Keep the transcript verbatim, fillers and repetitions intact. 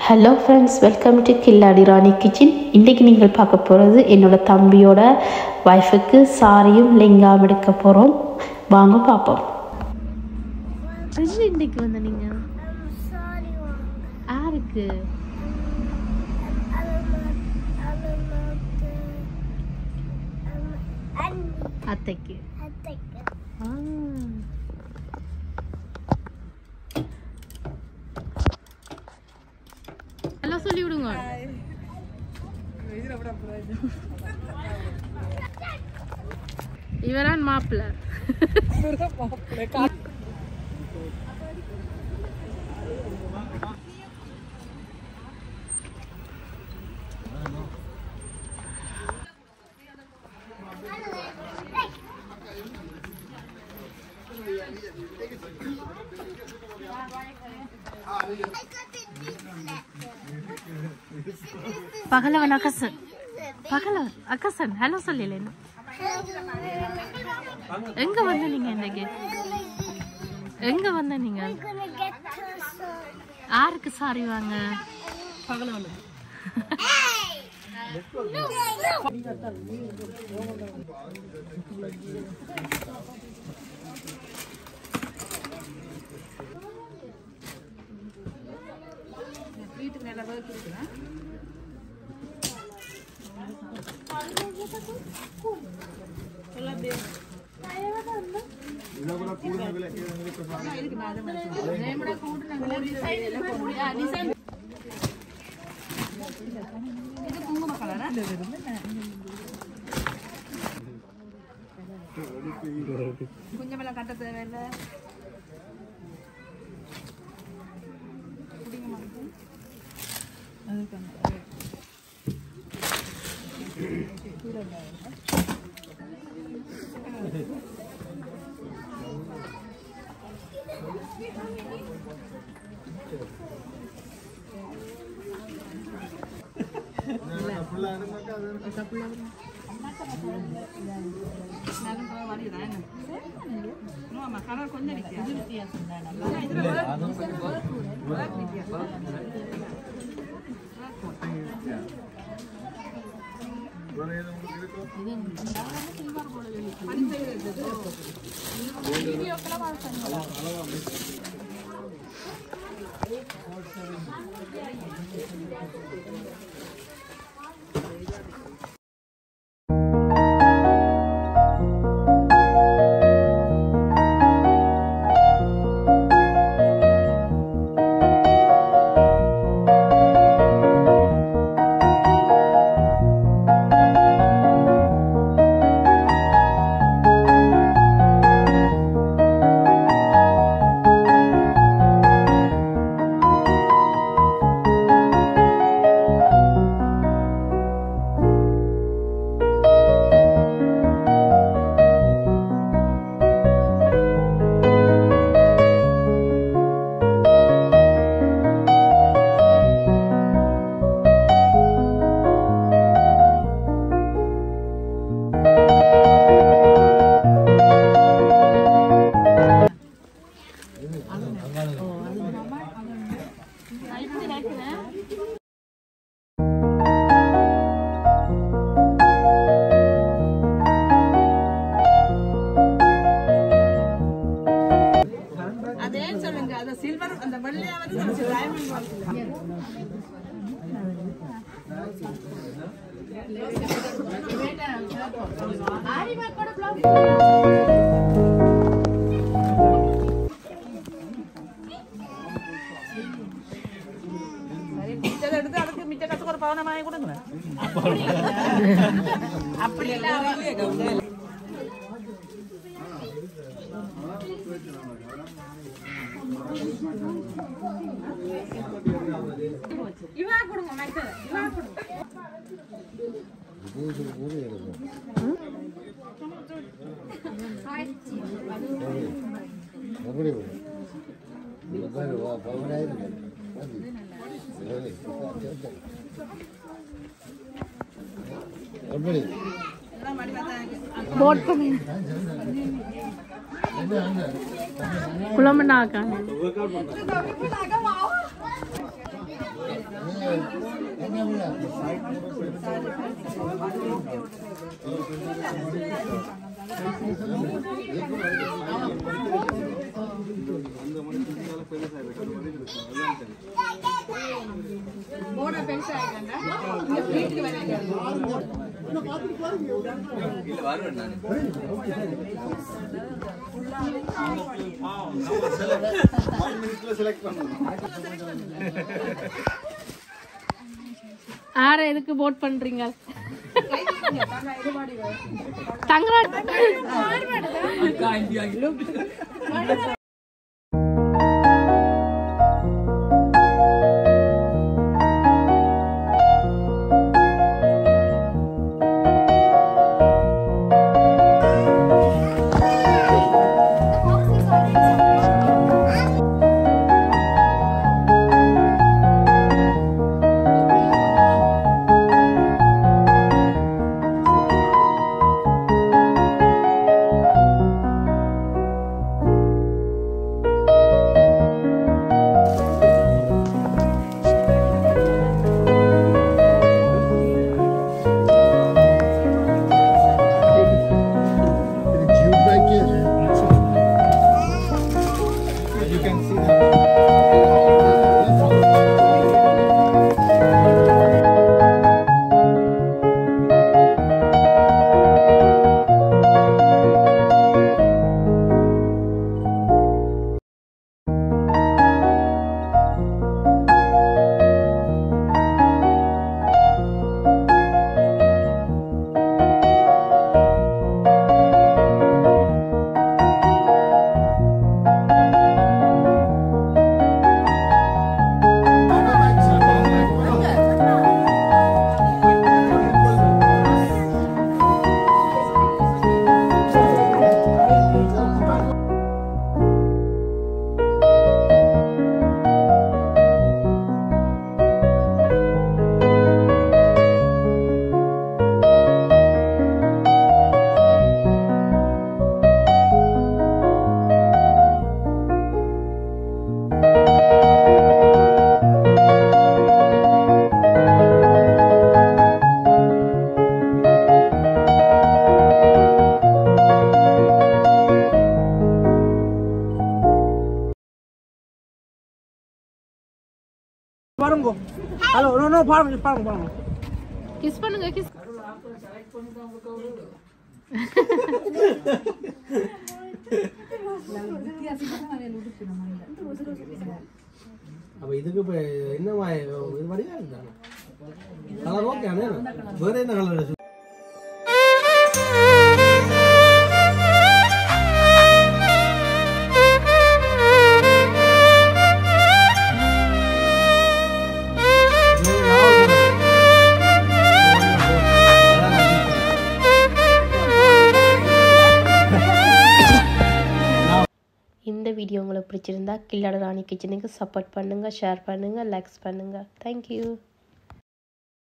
Hello friends, welcome to Killadi Rani kitchen. இன்றைக்கி நீங்கள் பார்க்க போகிறது என்னோடய தம்பியோட ஒய்ஃபுக்கு சாரியும் லெங்காவும் எடுக்க போகிறோம். வாங்க பார்ப்போம். இன்றைக்கு வந்து நீங்கள் யாருக்கு அத்தைக்கு ஹலோ சொல்லி விடுங்க. இவரான் மாப்பிள்ள பகலவன் அக்கசன் பகலவன் அக்கசன் ஹலோ சொல்லல. எங்க வந்த நீங்க இன்னைக்கு? எங்க வந்த நீங்க? யாருக்கு சாரி வாங்க? பகலவனுக்கு. வீட்டுக்கு நல்லா ஒர்க் இருக்குனா சொல்லதே இல்ல கூட கூடுனங்களே இதுக்கு நாலு மணி நேமட கூடுனங்களே டிசைன் இல்ல போறியா டிசைன் இது குங்கும கலரா குங்குமல கட்ட தேவையில்லை. கொஞ்சம் சில்வர் அந்த வெள்ளையாவது டைமண்ட் எடுத்து அதுக்கு மிச்ச கத்துக்கு ஒரு பவனம் வாங்கி கொடுங்க. அப்படி எல்லாம் இவா கொடுங்க மைக்கேல் இவா கொடுங்க. இது ஊரு இருக்கு. ஹாய் அப்படி இது பாரு வா பவனாய் இருக்கு. அப்படி எல்லாம் மடி வந்தாங்க போட் பண்ணி குளமண்ணாக்கா ஆற எதுக்கு vote பண்றீங்க? தங்கரா பாருங்க. ஹலோ நோ நோ பாருங்க பாருங்க பாருங்க. கிஸ் பண்ணுங்க கிஸ். அப்ப இதுக்கு இப்ப என்ன இது வரையா இருந்தாங்க. கலர் ஓகே அண்ணே. வேற என்ன கலர்? இந்த வீடியோ உங்களுக்கு பிடிச்சிருந்தா கில்லாடி ராணி கிச்சனுக்கு சப்போர்ட் பண்ணுங்கள், ஷேர் பண்ணுங்கள், லைக்ஸ் பண்ணுங்கள். தேங்க்யூ.